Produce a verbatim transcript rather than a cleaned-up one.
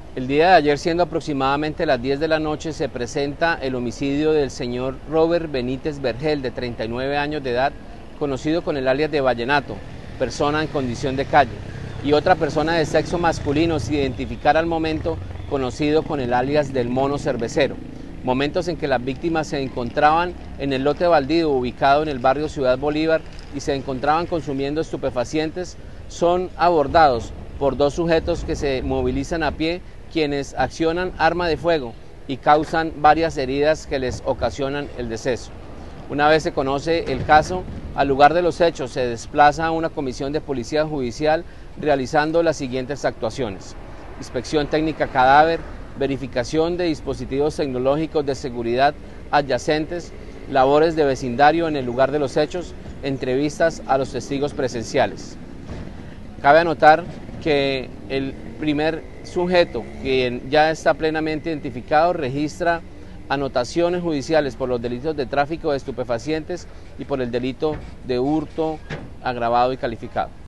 El día de ayer, siendo aproximadamente las diez de la noche, se presenta el homicidio del señor Robert Benítez Vergel, de treinta y nueve años de edad, conocido con el alias de Vallenato, persona en condición de calle, y otra persona de sexo masculino, sin identificar al momento, conocido con el alias del Mono Cervecero. Momentos en que las víctimas se encontraban en el lote baldío ubicado en el barrio Ciudad Bolívar y se encontraban consumiendo estupefacientes, son abordados por dos sujetos que se movilizan a pie, quienes accionan arma de fuego y causan varias heridas que les ocasionan el deceso. Una vez se conoce el caso, al lugar de los hechos se desplaza una comisión de policía judicial realizando las siguientes actuaciones: inspección técnica cadáver, verificación de dispositivos tecnológicos de seguridad adyacentes, labores de vecindario en el lugar de los hechos, entrevistas a los testigos presenciales. Cabe anotar que el primer sujeto, que ya está plenamente identificado, registra anotaciones judiciales por los delitos de tráfico de estupefacientes y por el delito de hurto agravado y calificado.